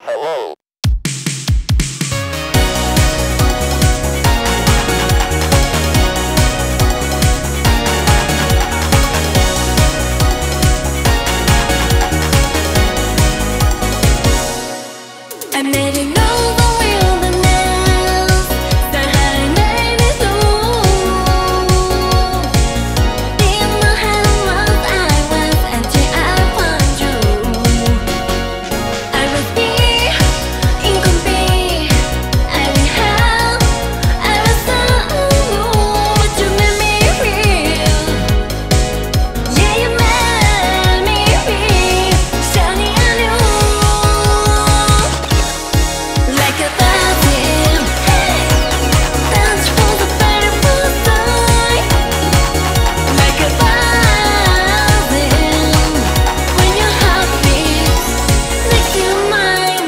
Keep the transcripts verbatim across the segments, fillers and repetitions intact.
Hello. I made it over wilderness, the high night is low. In my head was I was until I found you. I was me, incomplete. I didn't have, I was so but you made me feel. Yeah, you made me feel shining on you. Like a fountain, dance for the very first time. Like a fountain, when your heart beats next to mine.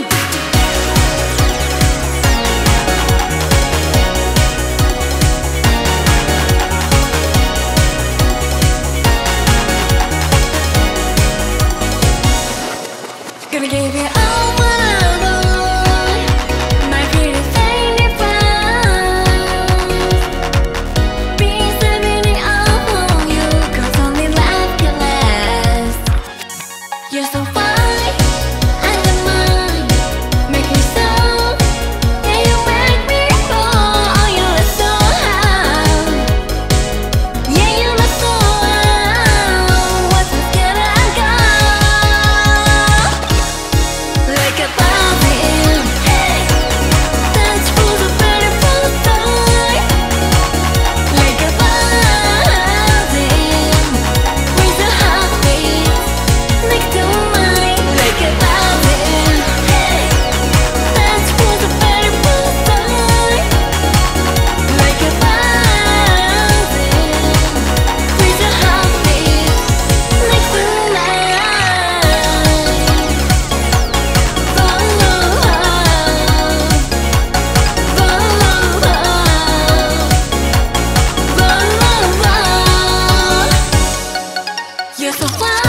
Gonna give you all what I want. My pretty thing you found. Being the meaning of you, 'cause only life can last. You're so fine, and I'm mine. Make me so, yeah, you make me fall. Oh, you look so high. Yeah, you look so high. What's the scared I got? Like a fountain, dance for the very first time. Like a fountain, with a heartbeat next to mine. Like a fountain, dance for the very first time. Like a fountain, with a heartbeat next to mine. You're so fine.